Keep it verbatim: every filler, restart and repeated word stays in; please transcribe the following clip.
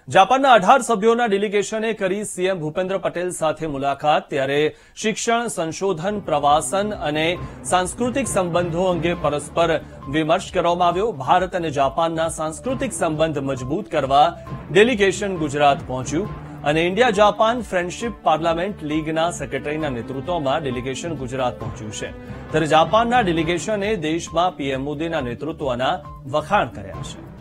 જાપાનના અઢાર સભ્યોના ડેલિગેશને કરી સીએમ ભૂપેન્દ્ર પટેલ સાથે મુલાકાત। ત્યારે શિક્ષણ, સંશોધન, પ્રવાસન અને સાંસ્કૃતિક સંબંધો અંગે પરસ્પર વિમર્શ કરવામાં આવ્યો। ભારત અને જાપાનના સાંસ્કૃતિક સંબંધ મજબૂત કરવા ડેલિગેશન ગુજરાત પહોંચ્યું અને ઇન્ડિયા જાપાન ફ્રેન્ડશીપ પાર્લામેન્ટ લીગના સેક્રેટરીના નેતૃત્વમાં ડેલિગેશન ગુજરાત પહોંચ્યું છે। ત્યારે જાપાનના ડેલિગેશને દેશમાં પીએમ મોદીના નેતૃત્વના વખાણ કર્યા છે।